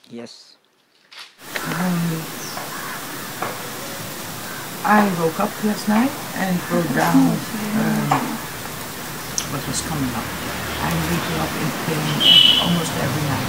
Yes. Um, I woke up last night and wrote down what was coming up. I'm waking up in pain almost every night.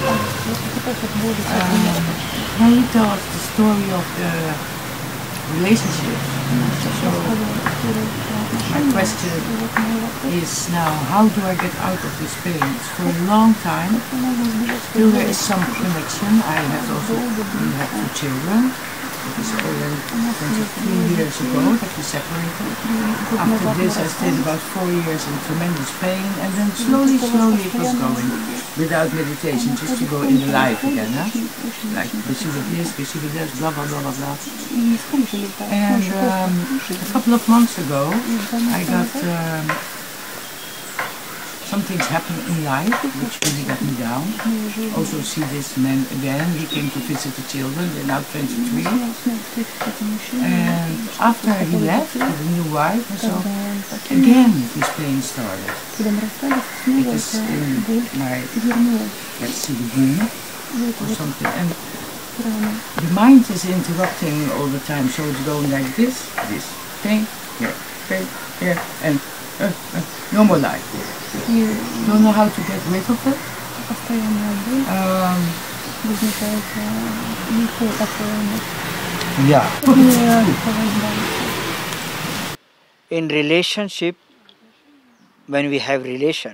Can you tell us the story of the relationship? So my question is now, how do I get out of this pain? It's for a long time. Still there is some connection. I have also we have two children. It is already 23 years ago that we separated. After this I stayed about 4 years in tremendous pain, and then slowly it was going without meditation, just to go in the life again. Huh? Like busy with this, busy with that, blah blah blah blah blah. And a couple of months ago I got some things happen in life which really got me down. Also see this man again, he came to visit the children, they're now 23. And after he left with a new wife and so, again this pain started. It is in my, let's see, the womb or something. And the mind is interrupting all the time, so it's going like this, pain, here, and no more life. You don't know how to get rid of it? Yeah. In relationship, when we have relation,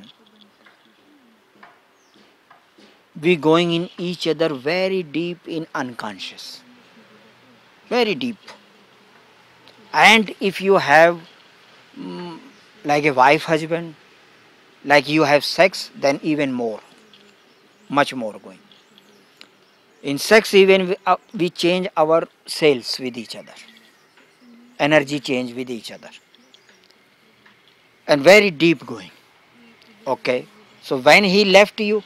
we going in each other very deep in unconscious. Very deep. And if you have like a wife, husband, like you have sex, then even more. Much more going. In sex, even we change our cells with each other. Energy change with each other. And very deep going. Okay. So when he left you,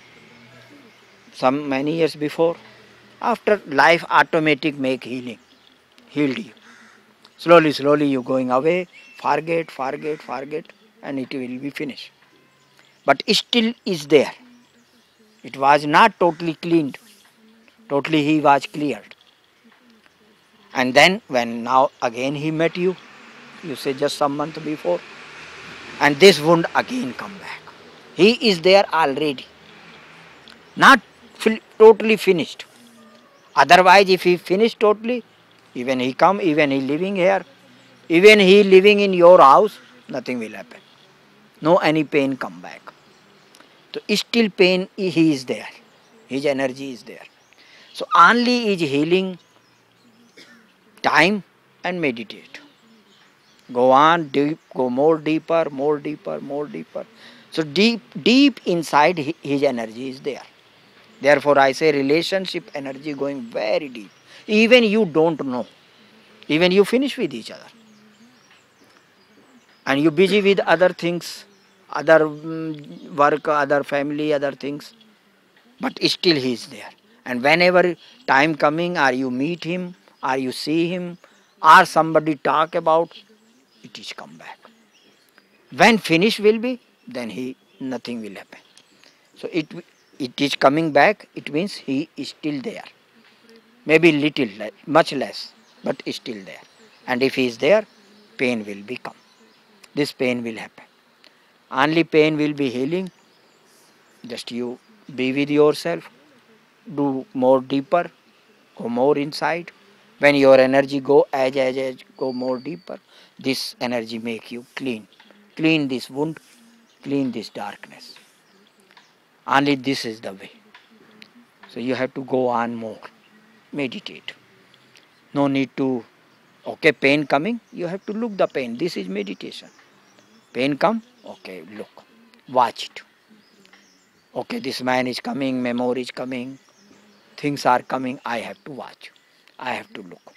some many years before, after life automatic make healing, healed you. Slowly you going away, forget, and it will be finished. But still is there. It was not totally cleaned. Totally he was cleared. And then when now again he met you, you say just some month before, and this wound again come back. He is there already. Not totally finished. Otherwise if he finished totally, even he come, even he living here, even he living in your house, nothing will happen. No any pain come back. So still pain he is there. His energy is there. So only is healing time and meditate. Go on deep, go more deeper. So deep inside his energy is there. Therefore I say relationship energy going very deep. Even you don't know. Even you finish with each other. And you busy with other things, other work, other family, other things. But still he is there. And whenever time coming, or you meet him, or you see him, or somebody talk about, it is come back. When finish will be, then he nothing will happen. So it is coming back. It means he is still there. Maybe little, much less, but still there. And if he is there, pain will become. This pain will happen. Only pain will be healing. Just you be with yourself. Do more deeper. Go more inside. When your energy go as go more deeper, this energy make you clean. Clean this wound. Clean this darkness. Only this is the way. So you have to go on more. Meditate. No need to, okay, pain coming, you have to look the pain. This is meditation. Pain come, okay, look. Watch it. Okay, this man is coming, memory is coming, things are coming, I have to watch. I have to look.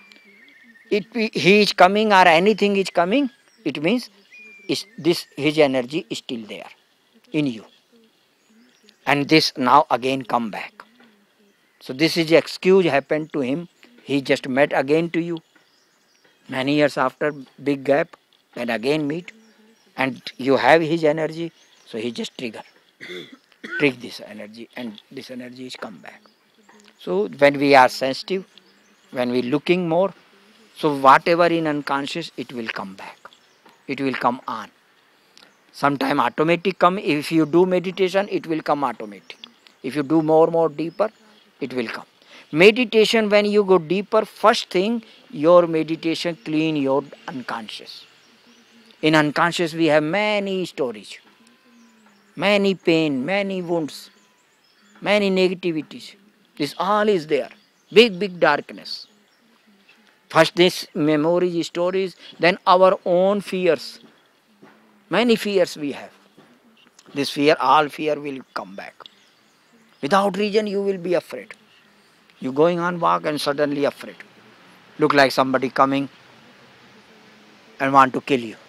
He is coming or anything is coming, it means his energy is still there in you. And this now again come back. So this is the excuse happened to him. He just met again to you. Many years after, big gap, and again meet. And you have his energy, so he just trigger this energy, and this energy is come back. So when we are sensitive, when we looking more, so whatever in unconscious, it will come back. It will come on. Sometime automatic come. If you do meditation, it will come automatic. If you do more deeper, it will come. Meditation, when you go deeper, first thing, your meditation clean your unconscious. In unconscious, we have many stories, many pain, many wounds, many negativities. This all is there. Big darkness. First this memories, stories, then our own fears. Many fears we have. This fear, all fear will come back. Without reason you will be afraid. You going on walk and suddenly afraid. Look like somebody coming and want to kill you.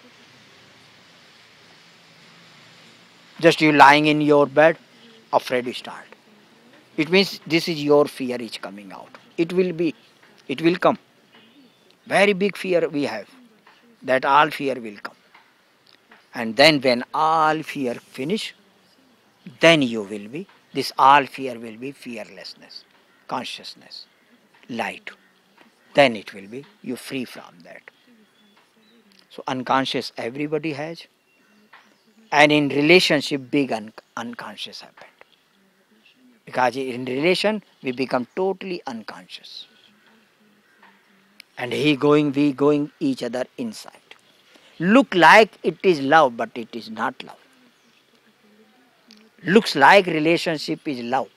Just you lying in your bed, afraid you start. It means this is your fear is coming out. It will come. Very big fear we have. That all fear will come. And then when all fear finish, then you will be, this all fear will be fearlessness, consciousness, light. Then it will be, you free from that. So unconscious everybody has. And in relationship, big unconscious happened. Because in relation, we become totally unconscious. And we going each other inside. Look like it is love, but it is not love. Looks like relationship is love.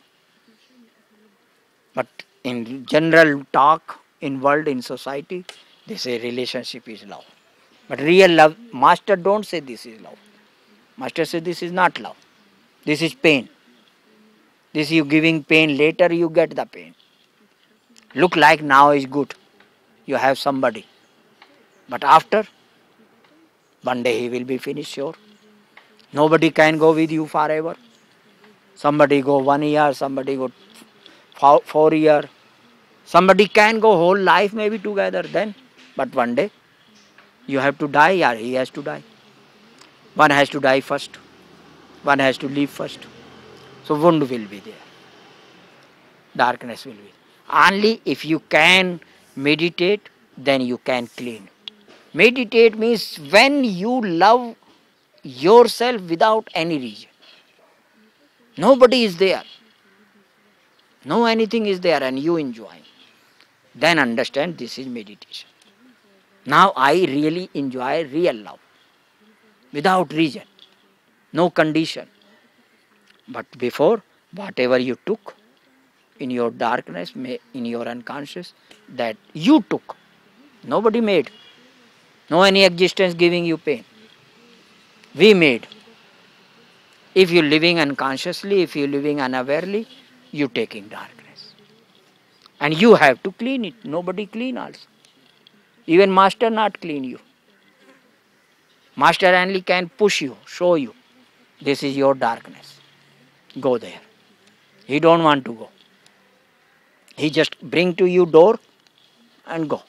But in general talk, in world, in society, they say relationship is love. But real love, master don't say this is love. Master says this is not love. This is pain. This you giving pain, later you get the pain. Look like now is good. You have somebody. But after, one day he will be finished, sure. Nobody can go with you forever. Somebody go 1 year, somebody go 4 years. Somebody can go whole life maybe together then. But one day, you have to die or he has to die. One has to die first. One has to live first. So wound will be there. Darkness will be. Only if you can meditate, then you can clean. Meditate means when you love yourself without any reason. Nobody is there. No anything is there and you enjoy. Then understand this is meditation. Now I really enjoy real love. Without reason. No condition. But before, whatever you took in your darkness, in your unconscious, that you took. Nobody made. No any existence giving you pain. We made. If you're living unconsciously, if you're living unawarely, you're taking darkness. And you have to clean it. Nobody clean also. Even master not clean you. Master only can push you, show you. This is your darkness. Go there. He don't want to go. He just bring to you door and go.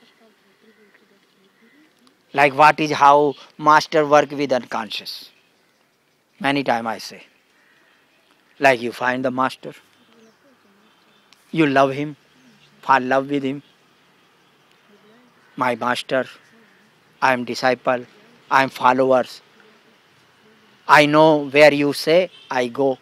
Like what is how master work with unconscious. Many times I say. Like you find the master. You love him. Fall in love with him. My master. I am disciple. I am followers. I know where you say, I go.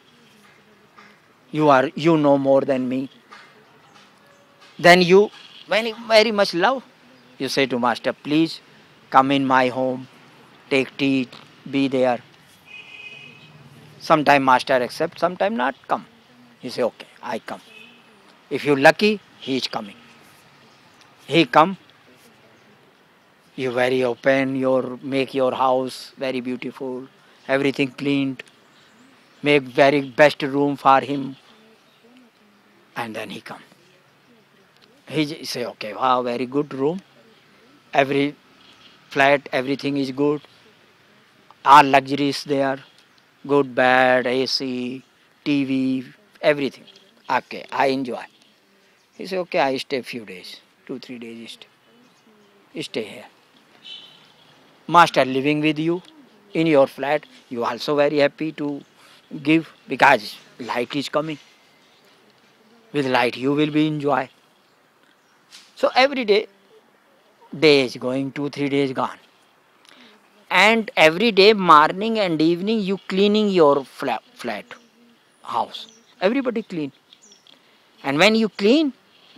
You know more than me. Then you very much love. You say to master, please come in my home, take tea, be there. Sometime master accept, sometime not come. You say, okay, I come. If you're lucky, he is coming. He come. You very open, make your house very beautiful, everything cleaned, make very best room for him, and then he come. He say, okay, wow, very good room, every flat, everything is good, all luxuries there, good bed, AC, TV, everything. Okay, I enjoy. He say, okay, I stay few days, 2-3 days stay here. Master living with you in your flat, you also very happy to give because light is coming. With light you will be enjoy. So every day is going, 2 3 days gone. And every day, morning and evening, you cleaning your flat house. Everybody clean. And when you clean,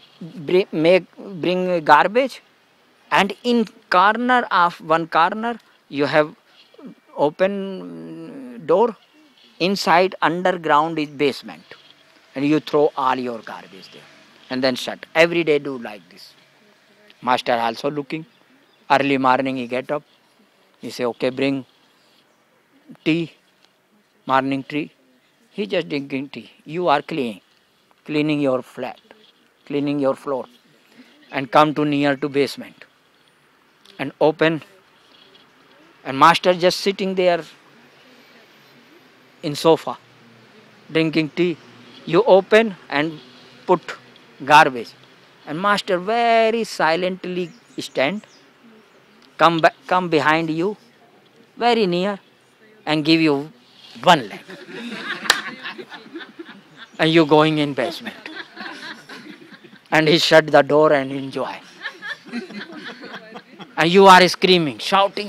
bring garbage, and in corner of one corner you have open door. Inside underground is basement, and you throw all your garbage there, and then shut. Every day do like this. Master also looking. Early morning he get up. He say, okay, bring tea, morning tea. He just drinking tea. You are cleaning your flat, cleaning your floor, and come to near to basement and open. And master just sitting there in sofa, drinking tea. You open and put garbage, and master very silently stand, come behind you, very near, and give you one leg, and you going in basement. And he shut the door and enjoy. And you are screaming, shouting.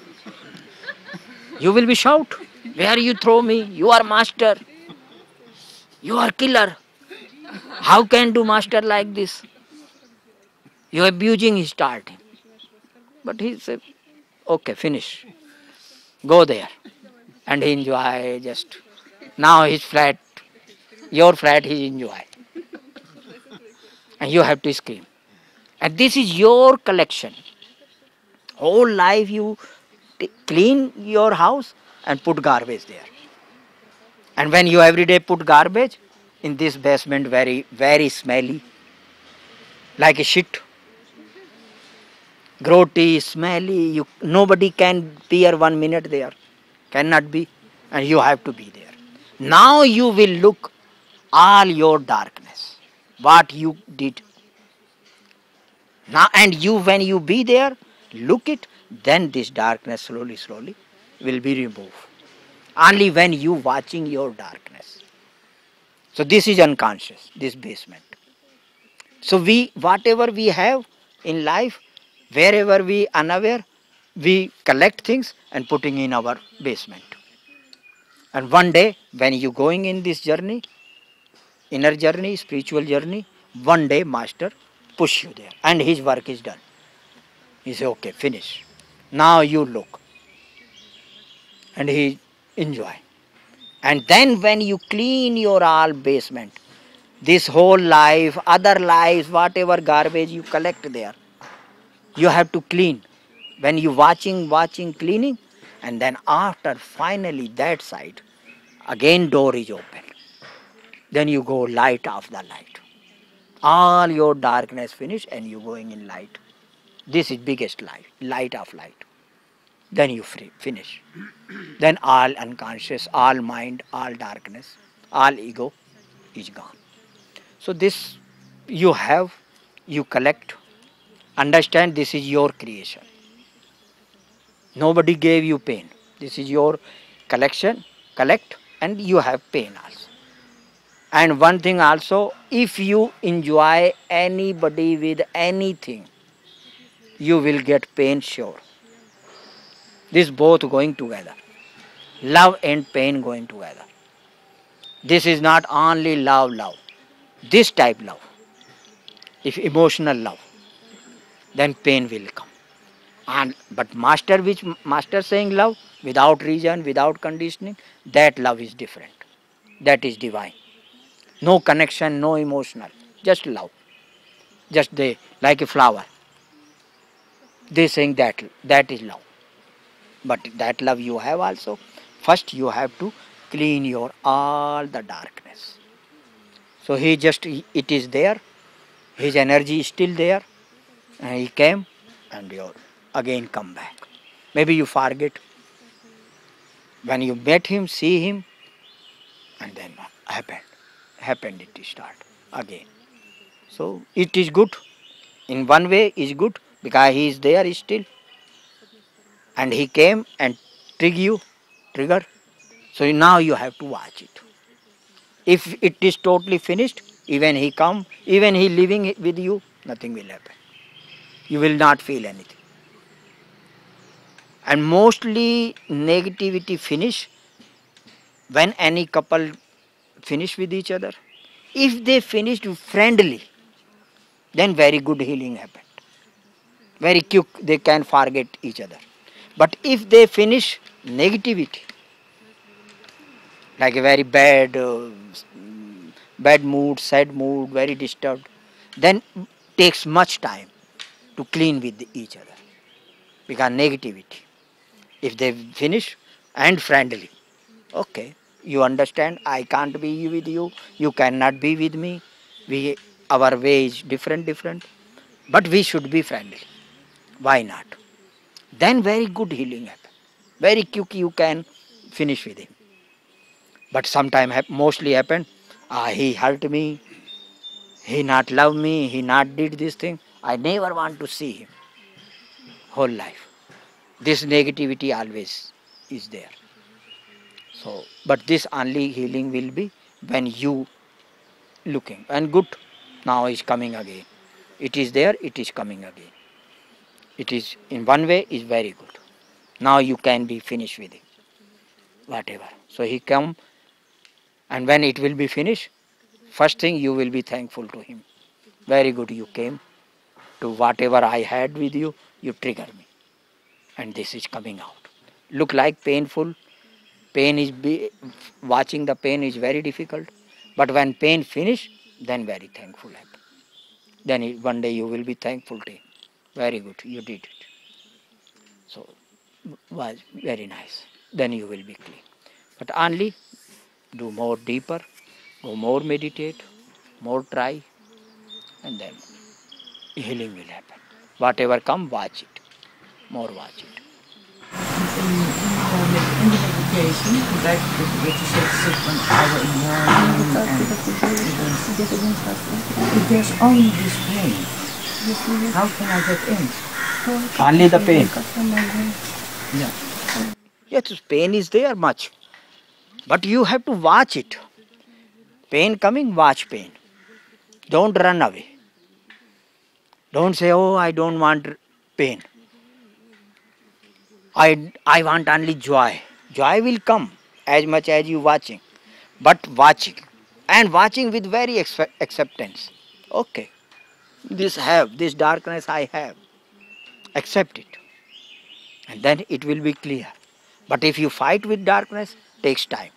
You will be shout. Where you throw me? You are master. You are killer. How can do master like this? You are abusing his starting. But he said, okay, finish. Go there. And he enjoy just. Now his flat, your flat he enjoy. And you have to scream. And this is your collection. Whole life you clean your house and put garbage there. And when you every day put garbage in this basement, very, very smelly, like a shit, grotty, smelly, nobody can bear 1 minute there. Cannot be. And you have to be there. Now you will look all your darkness, what you did. Now, and you, when you be there, look it, then this darkness slowly will be removed. Only when you watching your darkness. So this is unconscious, this basement. So whatever we have in life, wherever we unaware, we collect things and putting in our basement. And one day, when you going in this journey, inner journey, spiritual journey, one day master push you there and his work is done. He say, okay, finish. Now you look. And he enjoy. And then when you clean your all basement, this whole life, other lives, whatever garbage you collect there, you have to clean. When you watching, cleaning, and then after finally that side, again door is open. Then you go light off the light. All your darkness finish and you going in light. This is biggest light of light. Then you finish. Then all unconscious, all mind, all darkness, all ego is gone. So this you have, you collect. Understand this is your creation. Nobody gave you pain. This is your collection, collect, and you have pain also. And one thing also, if you enjoy anybody with anything, you will get pain sure. This both going together. Love and pain going together. This is not only love. This type love. If emotional love, then pain will come. But master saying love without reason, without conditioning, that love is different. That is divine. No connection, no emotional, just love. Just they like a flower. They saying that is love. But that love you have also. First you have to clean your all the darkness. So it is there. His energy is still there. And he came and you again come back. Maybe you forget. When you met him, see him, and then happened it start again. So it is good. In one way is good because he is there still. And he came and trigger. So now you have to watch it. If it is totally finished, Even he come, even he living with you, nothing will happen. You will not feel anything. And mostly negativity finish when any couple finish with each other. If they finished friendly, then very good healing happened. Very quick they can forget each other. But if they finish negativity, like a very bad mood, sad mood, very disturbed, then takes much time to clean with each other. Because negativity. If they finish and friendly, okay, you understand, I can't be with you, you cannot be with me, we our way is different, but we should be friendly. Why not? Then very good healing happen. Very quick you can finish with him. But sometime mostly happen, he hurt me, he not love me, he not did this thing. I never want to see him whole life. This negativity always is there. So, but this only healing will be when you looking and good. Now is coming again. It is there. It is coming again. It is in one way is very good. Now you can be finished with it. Whatever. So he come, and when it will be finished, first thing you will be thankful to him. Very good. You came to whatever I had with you. You trigger me, and this is coming out. Look like painful. Pain is watching the pain is very difficult, but when pain finish, then very thankful happen. Then one day you will be thankful to him. Very good, you did it. So was very nice. Then you will be clean. But only do more deeper, go more meditate, more try, and then healing will happen. Whatever come, watch it. More watch it. In the meditation, like what you said, sit 1 hour in the morning, and if there's only this pain, how can I get in? Only the pain. Yeah. Yes, pain is there much, but you have to watch it. Pain coming, watch pain. Don't run away. Don't say, oh, I don't want pain. I want only joy. Joy will come as much as you watching. But watching. And watching with very acceptance. Okay. This darkness I have. Accept it. And then it will be clear. But if you fight with darkness, takes time.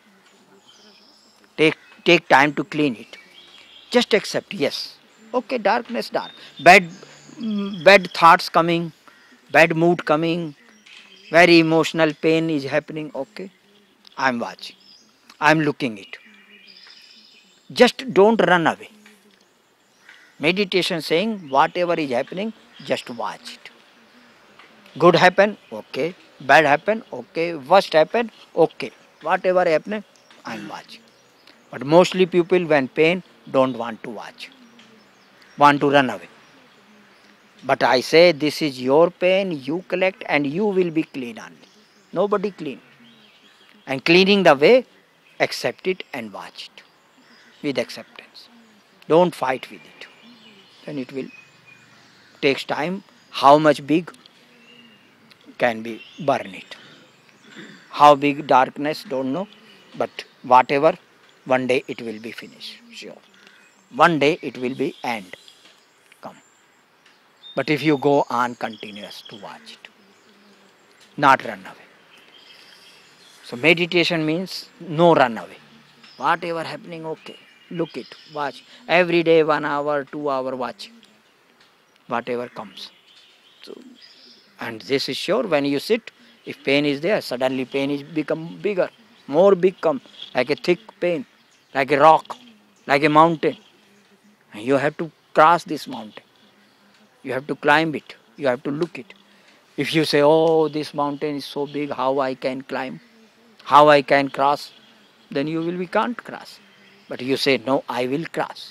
Take time to clean it. Just accept, yes. Okay, darkness, dark. Bad thoughts coming, bad mood coming, very emotional pain is happening. Okay, I'm watching. I'm looking it. Just don't run away. Meditation saying whatever is happening, just watch it. Good happen, okay. Bad happen, okay. Worst happen, okay. Whatever happening, I'm watching. But mostly people when pain don't want to watch. Want to run away. But I say this is your pain, you collect and you will be clean only. Nobody clean. And cleaning the way, accept it and watch it with acceptance. Don't fight with it. Then it will takes time. How much big can be burn it. How big darkness, don't know. But whatever, one day it will be finished. Sure. One day it will be end. Come. But if you go on continuous to watch it, not run away. So meditation means no run away. Whatever happening, okay. Look it, watch. Every day 1 hour, 2 hour watch. Whatever comes. So, and this is sure when you sit, if pain is there, suddenly pain is become bigger. More big come, like a thick pain, like a rock, like a mountain. And you have to cross this mountain. You have to climb it. You have to look it. If you say, oh, this mountain is so big, how I can climb? How I can cross? Then you will be can't cross. But you say, no, I will cross.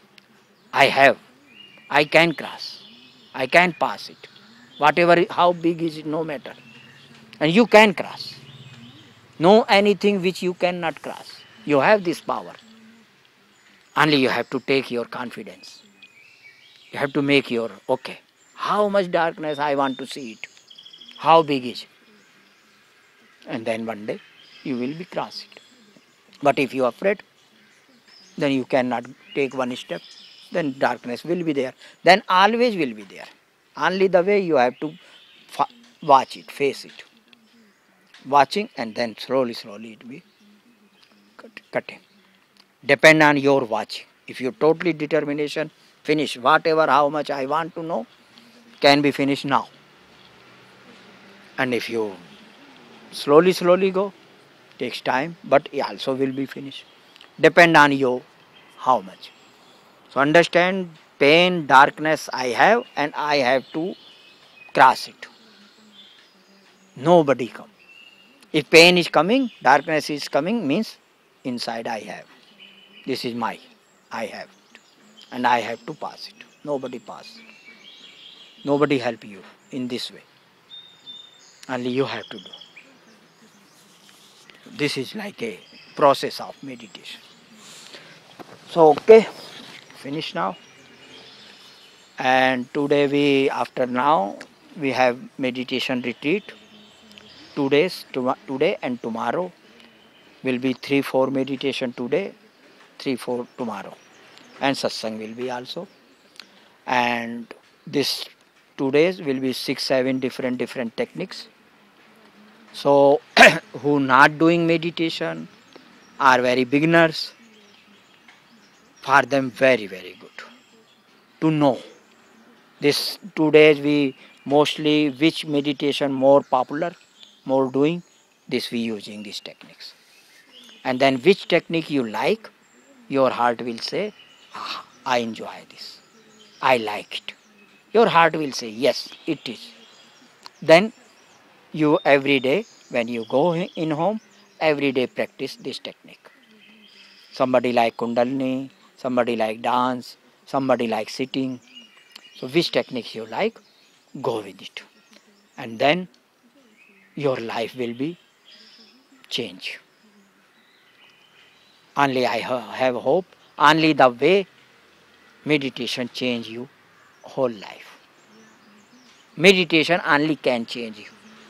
I can cross. I can pass it. Whatever, how big is it, no matter. And you can cross. No anything which you cannot cross. You have this power. Only you have to take your confidence. You have to make your, okay, how much darkness I want to see it. How big is it? And then one day you will be cross it. But if you are afraid, then you cannot take one step. Then darkness will be there. Then always will be there. Only the way you have to watch it, face it. Watching, and then slowly it will be cutting. Depend on your watching. If you totally determination, finish whatever, how much I want to know, can be finished now. And if you slowly go, takes time, but it also will be finished. Depend on you how much. So understand, pain, darkness I have, and I have to cross it. Nobody come. If pain is coming, darkness is coming, means inside I have. This is my, I have it. And I have to pass it. Nobody pass. Nobody help you in this way. Only you have to do. This is like a process of meditation. So okay, finish now. And today after now, we have meditation retreat. 2 days, today and tomorrow will be 3-4 meditation today, 3-4 tomorrow. And satsang will be also. And this 2 days will be 6-7 different techniques. So who not doing meditation are very beginners, for them very good to know. This 2 days we mostly which meditation more popular, more doing, this we using these techniques. And then which technique you like, your heart will say, I enjoy this, I like it. Your heart will say, yes, it is. Then you every day, when you go in home, every day practice this technique. Somebody like Kundalini, somebody like dance, somebody like sitting. So which technique you like, go with it. And then your life will be changed. Only I have hope, only the way meditation change you whole life. Meditation only can change you.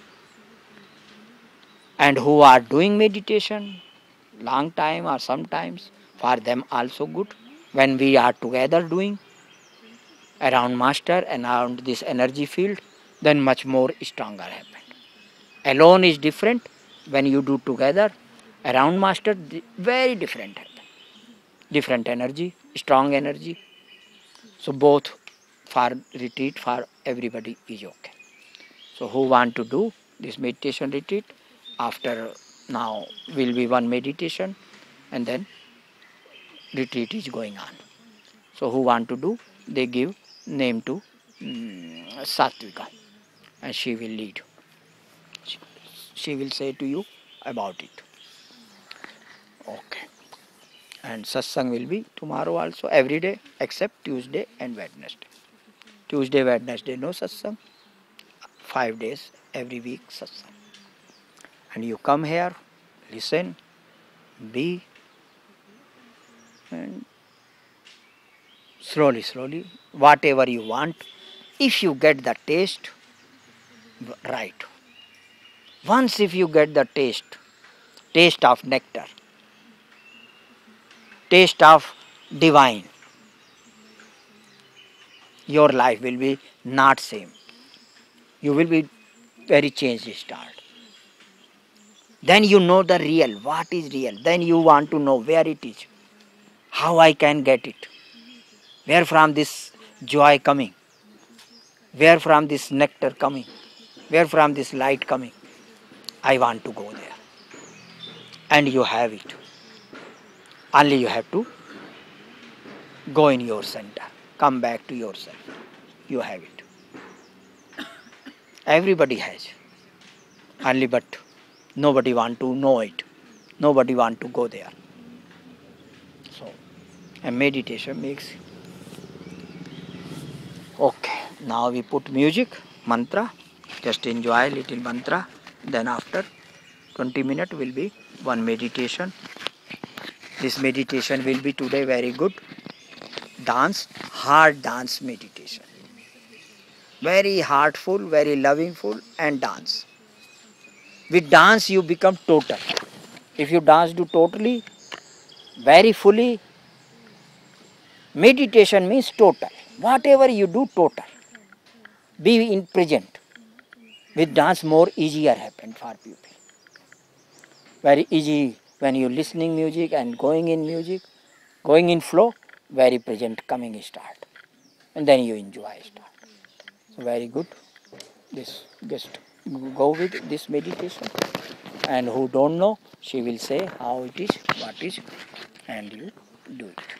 And who are doing meditation long time or sometimes, for them also good. When we are together doing around master and around this energy field, then much more stronger happen. Alone is different. When you do together around master, very different happen. Different energy, strong energy. So both for retreat, for everybody is okay. So who want to do this meditation retreat, after now will be one meditation and then retreat is going on. So who want to do, they give name to Satvika and she will lead. She will say to you about it. Okay. And satsang will be tomorrow also, every day except Tuesday and Wednesday. Tuesday, Wednesday no satsang. 5 days every week satsang. And you come here, listen, be, and slowly, whatever you want, if you get the taste, right. Once if you get the taste of nectar, taste of divine, your life will be not same. You will be very changed start. Then you know the real, what is real. Then you want to know where it is, how I can get it, where from this joy coming, where from this nectar coming, where from this light coming. I want to go there. And you have it. Only you have to go in your center, come back to yourself. You have it. Everybody has. Only but nobody want to know it. Nobody want to go there. So, a meditation makes. Okay, now we put music, mantra. Just enjoy little mantra. Then after 20 minutes will be one meditation. This meditation will be today very good. Dance, heart dance meditation. Very heartful, very lovingful, and dance. With dance you become total. If you dance do totally, very fully, meditation means total. Whatever you do, total. Be in present. With dance more easier happen for people. Very easy when you listening music and going in music, going in flow, very present coming start. And then you enjoy start. So very good. This just go with this meditation. And who don't know, she will say how it is, what is, and you do it.